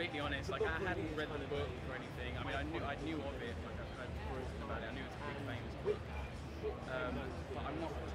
completely honest. Like I hadn't read the book or anything. I mean, I knew of it. Like I've heard about it. I knew it was a big famous book. But I'm not